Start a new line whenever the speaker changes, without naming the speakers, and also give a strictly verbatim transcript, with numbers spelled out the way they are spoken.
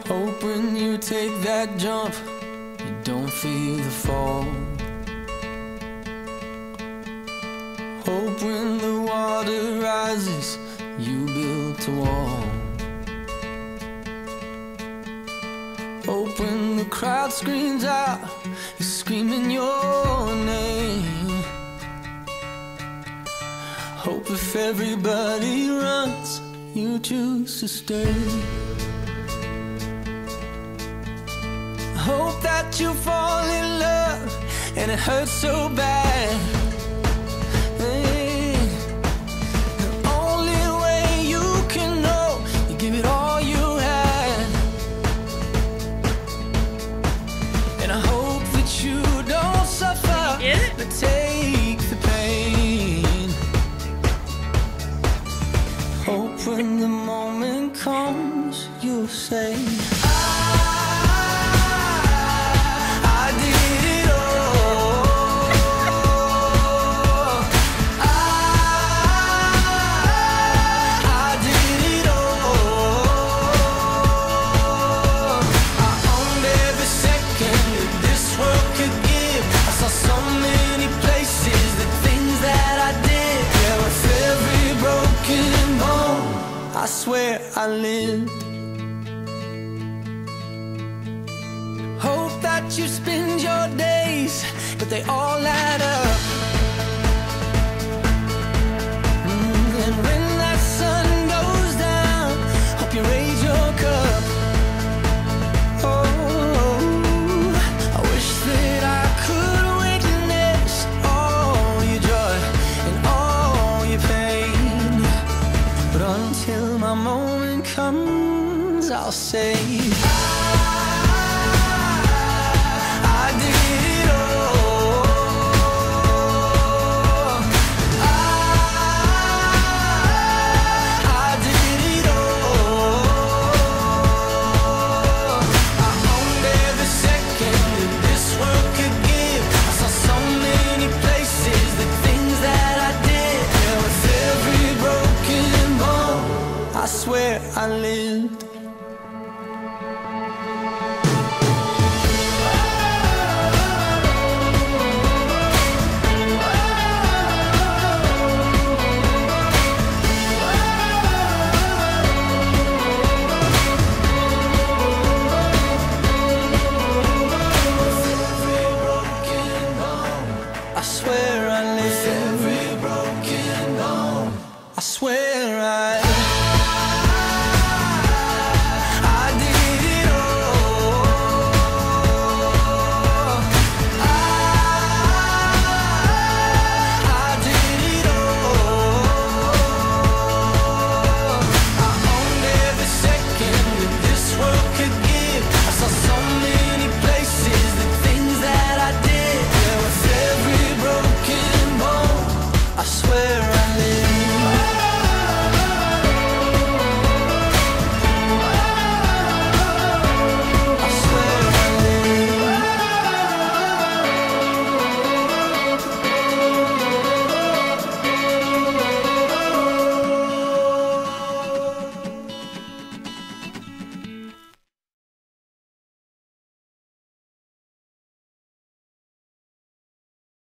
Hope when you take that jump, you don't feel the fall. Hope when the water rises, you built a wall. Hope when the crowd screams out, you're screaming your name. Hope if everybody runs, you choose to stay. Hope that you fall in love and it hurts so bad. Hey, the only way you can know, you give it all you had. And I hope that you don't suffer, but take the pain. Hope when the moment comes, you'll say, I swear I lived. Hope that you spend your days, but they all add up. Mm, and when that sun goes down, hope you raise your cup. Oh, I wish that I could witness all your joy and all your pain, but until my moment comes, I'll say I swear I lived. I swear